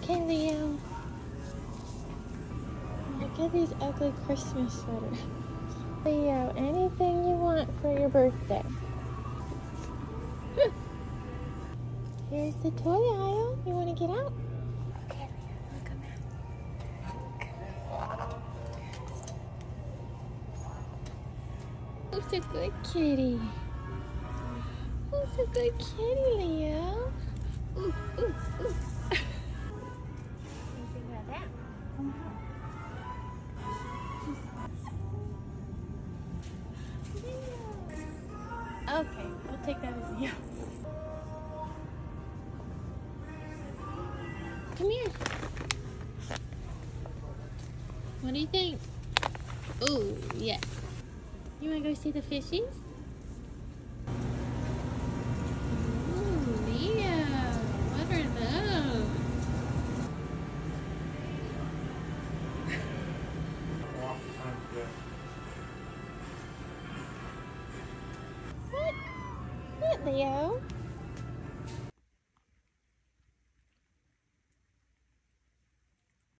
Okay, Leo. Look at these ugly Christmas sweaters. Leo, anything you want for your birthday. Here's the toy aisle. You want to get out? Okay, Leo, come out. Who's a good kitty? Who's a good kitty, Leo? Ooh, ooh, ooh. Anything about that? Okay, we'll take that as a yes. Come here. What do you think? Oh, yes. You want to go see the fishies? Ooh, Leo. What are those? What? What, Leo?